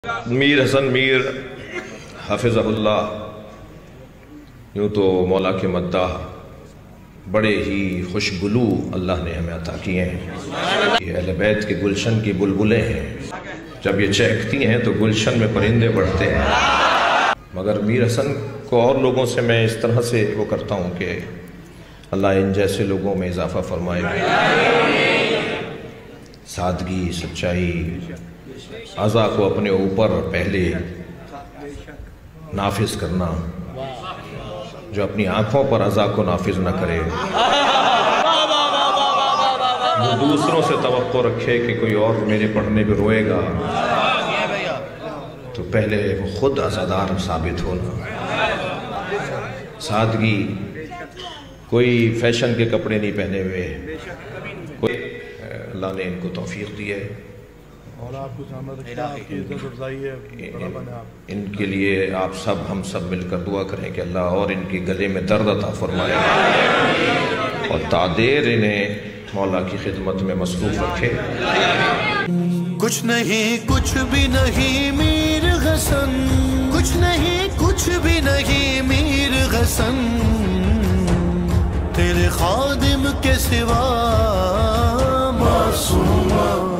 میر حسن میر حفظہ یوں تو مولا کے مداح بڑے ہی خوشگلو اللہ نے ہمیں عطا کیے ہیں۔ یہ اہل بیت کے گلشن کی بلبلیں ہیں، جب یہ چہکتی ہیں تو گلشن میں پرندے بڑھتے ہیں۔ مگر میر حسن کو اور لوگوں سے میں اس طرح سے وہ کرتا ہوں کہ اللہ ان جیسے لوگوں میں اضافہ فرمائے، سادگی، سچائی، عزا کو اپنے اوپر پہلے نافذ کرنا، جو اپنی آنکھوں پر عزا کو نافذ نہ کرے، وہ دوسروں سے توقع رکھے کہ کوئی اور میرے پڑھنے پہ روئے گا، تو پہلے وہ خود عزادار ثابت ہونا۔ سادگی، کوئی فیشن کے کپڑے نہیں پہنے ہوئے، کوئی اللہ نے ان کو توفیق دی ہے، اور آپ کو سامنے رکھنا، آپ کی عزت افزائی ہے۔ ان کے لیے آپ سب ہم سب مل کر دعا کریں کہ اللہ اور ان کے گلے میں درد عطا فرمائے اور تعدیر انہیں مولا کی خدمت میں مصروف رکھے۔ کچھ نہیں، کچھ بھی نہیں میر حسن، کچھ نہیں، کچھ بھی نہیں میر حسن، تیرے خادم کے سوا معصوم